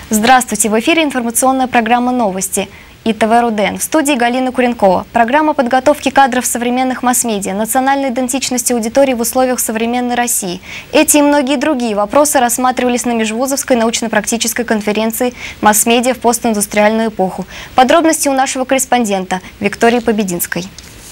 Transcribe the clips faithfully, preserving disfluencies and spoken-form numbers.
Здравствуйте! В эфире информационная программа «Новости» и ТВ «Руден». В студии Галина Куренкова. Программа подготовки кадров современных масс-медиа, национальной идентичности аудитории в условиях современной России. Эти и многие другие вопросы рассматривались на Межвузовской научно-практической конференции «Масс-медиа в постиндустриальную эпоху». Подробности у нашего корреспондента Виктории Побединской.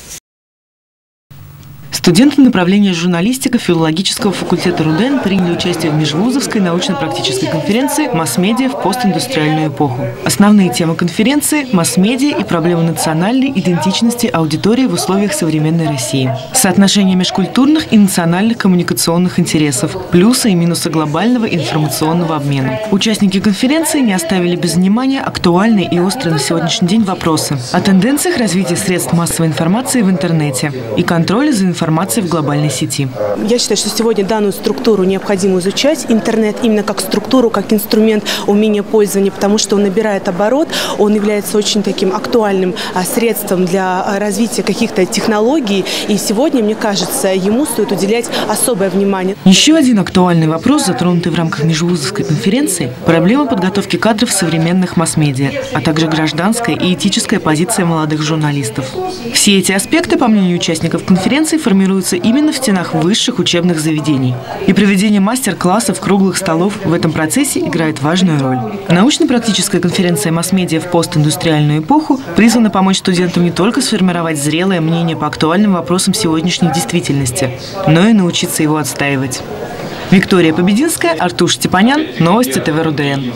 Студенты направления журналистика филологического факультета РУДН приняли участие в Межвузовской научно-практической конференции «Масс-медиа в постиндустриальную эпоху». Основные темы конференции – масс-медиа и проблемы национальной идентичности аудитории в условиях современной России. Соотношение межкультурных и национальных коммуникационных интересов, плюсы и минусы глобального информационного обмена. Участники конференции не оставили без внимания актуальные и острые на сегодняшний день вопросы о тенденциях развития средств массовой информации в интернете и контроле за информацией в глобальной сети. Я считаю, что сегодня данную структуру необходимо изучать, интернет именно как структуру, как инструмент умения пользования, потому что он набирает оборот, он является очень таким актуальным средством для развития каких-то технологий, и сегодня, мне кажется, ему стоит уделять особое внимание. Еще один актуальный вопрос, затронутый в рамках Межвузовской конференции – проблема подготовки кадров современных масс-медиа, а также гражданская и этическая позиция молодых журналистов. Все эти аспекты, по мнению участников конференции, формируются именно в стенах высших учебных заведений. И проведение мастер-классов, круглых столов в этом процессе играет важную роль. Научно-практическая конференция «Масс-медиа в постиндустриальную эпоху» призвана помочь студентам не только сформировать зрелое мнение по актуальным вопросам сегодняшней действительности, но и научиться его отстаивать. Виктория Побединская, Артуш Степанян, Новости ТВ РУДН.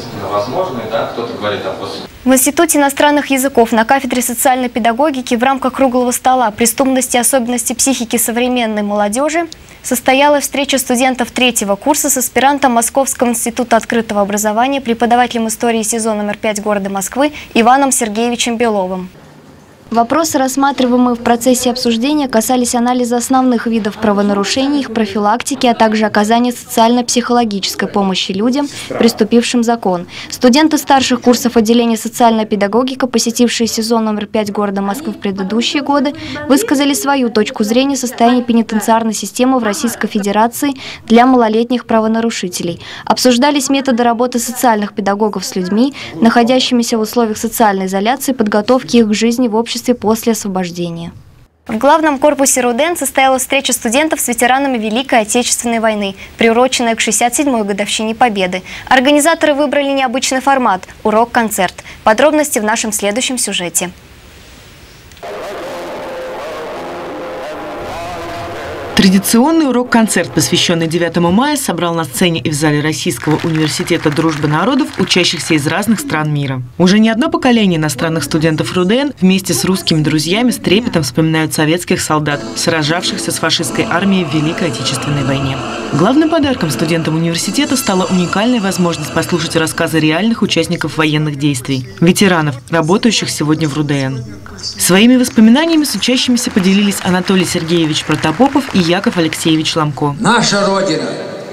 В Институте иностранных языков на кафедре социальной педагогики в рамках круглого стола «Преступности и особенности психики современной молодежи» состоялась встреча студентов третьего курса с аспирантом Московского института открытого образования, преподавателем истории СИЗО номер пять города Москвы Иваном Сергеевичем Беловым. Вопросы, рассматриваемые в процессе обсуждения, касались анализа основных видов правонарушений, их профилактики, а также оказания социально-психологической помощи людям, приступившим закон. Студенты старших курсов отделения социальная педагогика, посетившие СИЗО номер пять города Москвы в предыдущие годы, высказали свою точку зрения состояния пенитенциарной системы в Российской Федерации для малолетних правонарушителей. Обсуждались методы работы социальных педагогов с людьми, находящимися в условиях социальной изоляции, подготовки их к жизни в обществе после освобождения. В главном корпусе РУДН состоялась встреча студентов с ветеранами Великой Отечественной войны, приуроченная к шестьдесят седьмой годовщине Победы. Организаторы выбрали необычный формат – урок-концерт. Подробности в нашем следующем сюжете. Традиционный урок-концерт, посвященный девятому мая, собрал на сцене и в зале Российского университета дружбы народов учащихся из разных стран мира. Уже не одно поколение иностранных студентов РУДН вместе с русскими друзьями с трепетом вспоминают советских солдат, сражавшихся с фашистской армией в Великой Отечественной войне. Главным подарком студентам университета стала уникальная возможность послушать рассказы реальных участников военных действий, ветеранов, работающих сегодня в РУДН. Своими воспоминаниями с учащимися поделились Анатолий Сергеевич Протопопов и Яков Алексеевич Ламко. Наша Родина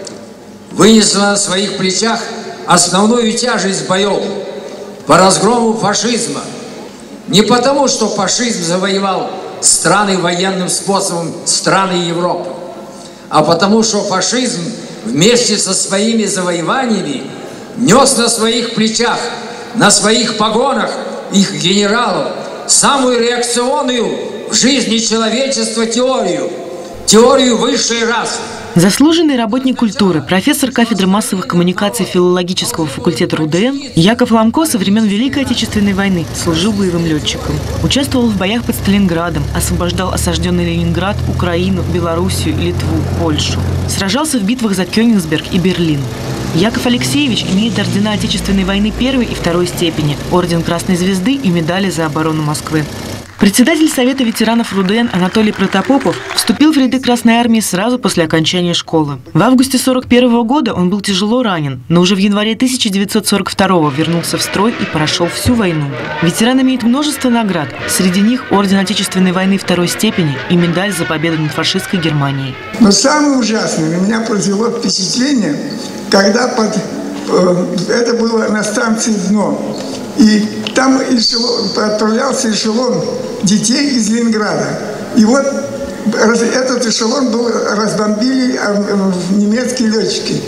вынесла на своих плечах основную тяжесть боев по разгрому фашизма. Не потому, что фашизм завоевал страны военным способом, страны Европы, а потому, что фашизм вместе со своими завоеваниями нес на своих плечах, на своих погонах их генералов самую реакционную в жизни человечества теорию, теорию высшей расы. Заслуженный работник культуры, профессор кафедры массовых коммуникаций филологического факультета РУДН Яков Ламко со времен Великой Отечественной войны служил боевым летчиком. Участвовал в боях под Сталинградом, освобождал осажденный Ленинград, Украину, Белоруссию, Литву, Польшу. Сражался в битвах за Кёнигсберг и Берлин. Яков Алексеевич имеет ордена Отечественной войны первой и второй степени, орден Красной Звезды и медали за оборону Москвы. Председатель Совета ветеранов РУДН Анатолий Протопопов вступил в ряды Красной Армии сразу после окончания школы. В августе сорок первого года он был тяжело ранен, но уже в январе тысяча девятьсот сорок второго вернулся в строй и прошел всю войну. Ветеран имеет множество наград, среди них орден Отечественной войны второй степени и медаль за победу над фашистской Германией. Но самое ужасное на меня произвело впечатление, когда под, э, это было на станции «Дно». И там эшелон, отправлялся эшелон детей из Ленинграда. И вот этот эшелон был, разбомбили немецкие летчики.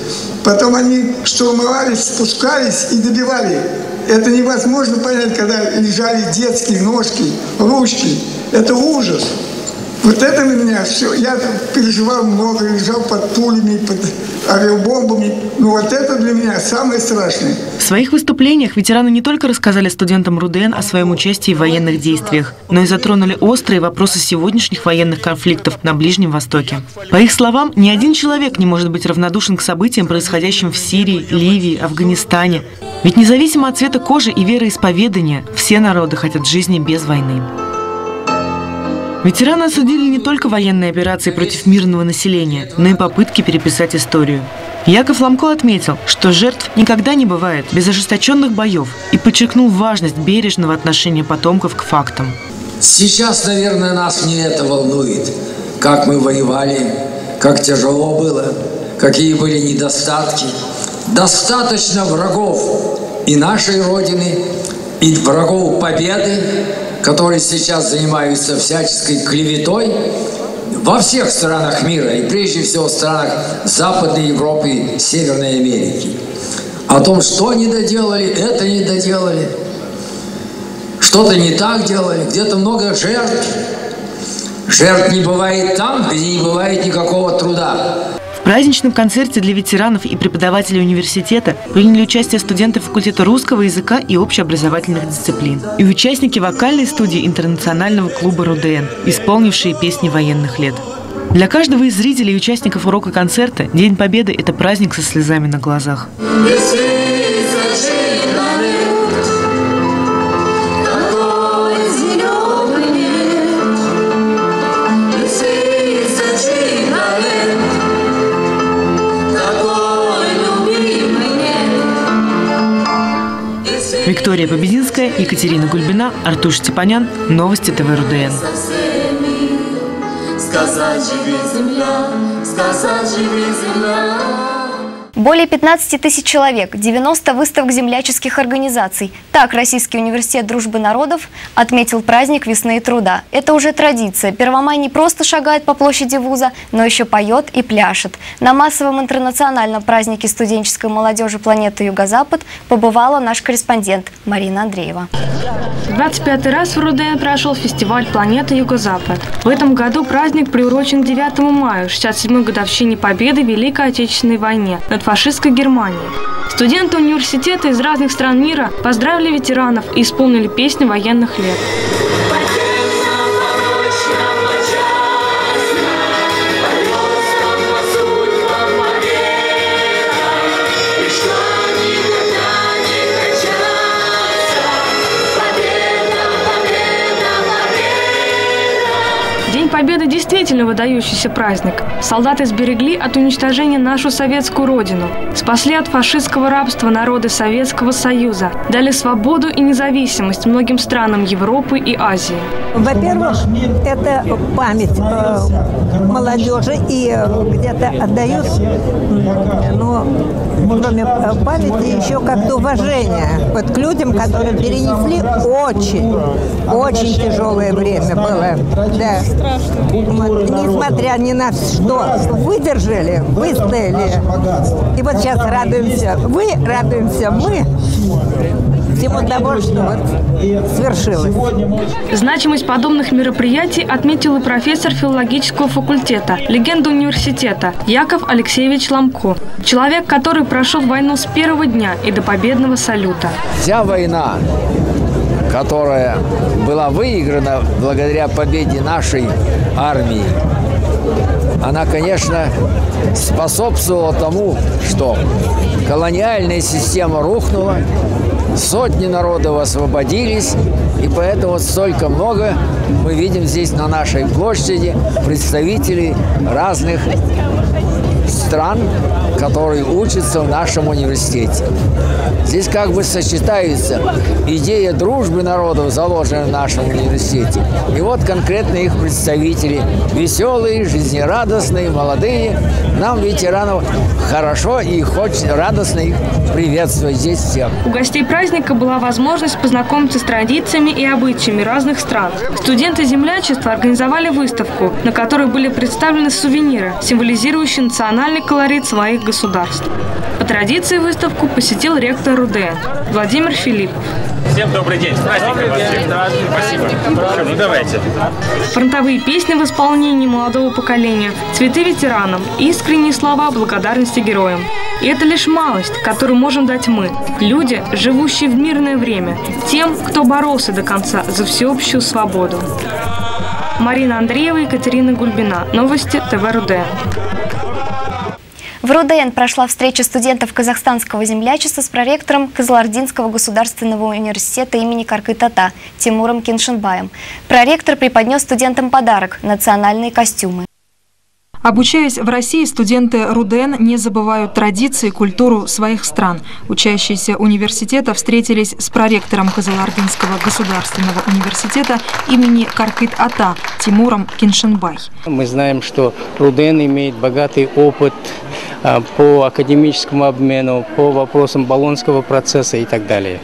Потом они штурмовались, спускались и добивали. Это невозможно понять, когда лежали детские ножки, ручки. Это ужас. Вот это на меня все. Я переживал много, лежал под пулями, под авиабомбами. Но вот это для меня самое страшное. В своих выступлениях ветераны не только рассказали студентам РУДН о своем участии в военных действиях, но и затронули острые вопросы сегодняшних военных конфликтов на Ближнем Востоке. По их словам, ни один человек не может быть равнодушен к событиям, происходящим в Сирии, Ливии, Афганистане. Ведь независимо от цвета кожи и вероисповедания, все народы хотят жизни без войны. Ветераны осудили не только военные операции против мирного населения, но и попытки переписать историю. Яков Ламко отметил, что жертв никогда не бывает без ожесточенных боев и подчеркнул важность бережного отношения потомков к фактам. Сейчас, наверное, нас не это волнует, как мы воевали, как тяжело было, какие были недостатки. Достаточно врагов и нашей Родины, и врагов победы, которые сейчас занимаются всяческой клеветой во всех странах мира, и прежде всего в странах Западной Европы и Северной Америки. О том, что не доделали, это не доделали, что-то не так делали, где-то много жертв. Жертв не бывает там, где не бывает никакого труда. В праздничном концерте для ветеранов и преподавателей университета приняли участие студенты факультета русского языка и общеобразовательных дисциплин и участники вокальной студии интернационального клуба РУДН, исполнившие песни военных лет. Для каждого из зрителей и участников урока концерта День Победы – это праздник со слезами на глазах. Виктория Побединская, Екатерина Гульбина, Артур Степанян. Новости ТВ РУДН. Более пятнадцати тысяч человек, девяносто выставок земляческих организаций. Так Российский университет дружбы народов отметил праздник весны и труда. Это уже традиция. Первомай не просто шагает по площади вуза, но еще поет и пляшет. На массовом интернациональном празднике студенческой молодежи планеты Юго-Запад побывала наш корреспондент Марина Андреева. двадцать пятый раз в РУДН прошел фестиваль «Планета Юго-Запад». В этом году праздник приурочен к девятому мая, шестьдесят седьмой годовщине победы в Великой Отечественной войне над фашистской Германией. Студенты университета из разных стран мира поздравили ветеранов и исполнили песни военных лет. День Победы действительно выдающийся праздник. Солдаты сберегли от уничтожения нашу советскую родину, спасли от фашистского рабства народы Советского Союза, дали свободу и независимость многим странам Европы и Азии. Во-первых, это память э, молодежи и где-то отдают, ну, кроме памяти, еще как-то уважение вот к людям, которые перенесли очень, очень тяжелое время было. Да. Вот, несмотря ни на что, выдержали, выстояли. И вот сейчас радуемся, вы радуемся, мы всему того, что вот свершилось. Значимость подобных мероприятий отметил и профессор филологического факультета, легенда университета Яков Алексеевич Ламко. Человек, который прошел войну с первого дня и до победного салюта. Вся война, которая была выиграна благодаря победе нашей армии, она, конечно, способствовала тому, что колониальная система рухнула, сотни народов освободились, и поэтому столько много мы видим здесь на нашей площади представителей разных стран, которые учатся в нашем университете. Здесь как бы сочетается идея дружбы народов, заложенная в нашем университете, и вот конкретно их представители, веселые, жизнерадостные, молодые. Нам, ветеранов, хорошо и хочется радостно их приветствовать здесь всех. У гостей праздника была возможность познакомиться с традициями и обычаями разных стран. Студенты землячества организовали выставку, на которой были представлены сувениры, символизирующие национальный колорит своих государств. По традиции выставку посетил ректор РУДН Владимир Филиппов. Всем добрый день. С праздником вас всех. Спасибо. Что, ну давайте. Фронтовые песни в исполнении молодого поколения, цветы ветеранам, искренние слова благодарности героям. И это лишь малость, которую можем дать мы, люди, живущие в мирное время, тем, кто боролся до конца за всеобщую свободу. Марина Андреева, Екатерина Гульбина. Новости ТВ РУДН. В РУДН прошла встреча студентов казахстанского землячества с проректором Кызылординского государственного университета имени Каркыт-Ата Тимуром Киншенбаем. Проректор преподнес студентам подарок – национальные костюмы. Обучаясь в России, студенты РУДН не забывают традиции и культуру своих стран. Учащиеся университета встретились с проректором Кызылординского государственного университета имени Каркыт-Ата Тимуром Киншенбай. Мы знаем, что РУДН имеет богатый опыт по академическому обмену, по вопросам Болонского процесса и так далее.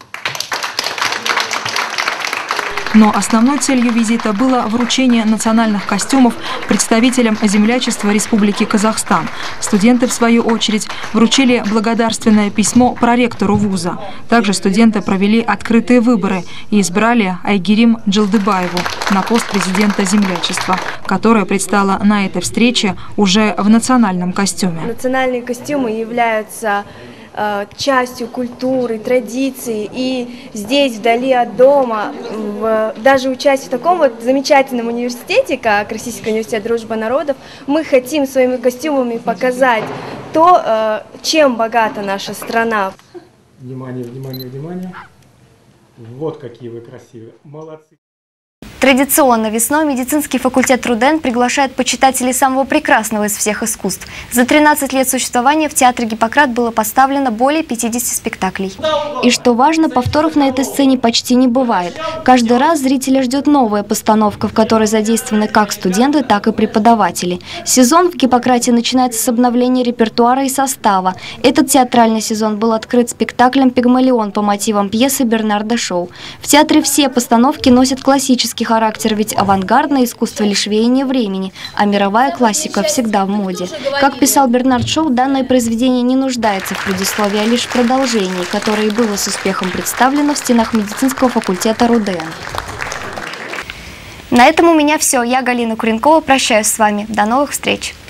Но основной целью визита было вручение национальных костюмов представителям землячества Республики Казахстан. Студенты, в свою очередь, вручили благодарственное письмо проректору вуза. Также студенты провели открытые выборы и избрали Айгерим Джилдыбаеву на пост президента землячества, которая предстала на этой встрече уже в национальном костюме. Национальные костюмы являются частью культуры, традиций, и здесь, вдали от дома, в, даже учась в таком вот замечательном университете, как Российский университет Дружбы народов, мы хотим своими костюмами показать то, чем богата наша страна. Внимание, внимание, внимание. Вот какие вы красивые. Молодцы. Традиционно весной медицинский факультет РУДН приглашает почитателей самого прекрасного из всех искусств. За тринадцать лет существования в театре Гиппократ было поставлено более пятидесяти спектаклей. И что важно, повторов на этой сцене почти не бывает. Каждый раз зрителя ждет новая постановка, в которой задействованы как студенты, так и преподаватели. Сезон в Гиппократе начинается с обновления репертуара и состава. Этот театральный сезон был открыт спектаклем «Пигмалион» по мотивам пьесы Бернарда Шоу. В театре все постановки носят классический характер, ведь авангардное искусство лишь веяние времени, а мировая классика всегда в моде. Как писал Бернард Шоу, данное произведение не нуждается в предисловии, а лишь в продолжении, которое и было с успехом представлено в стенах медицинского факультета РУДН. На этом у меня все. Я, Галина Куренкова, прощаюсь с вами. До новых встреч!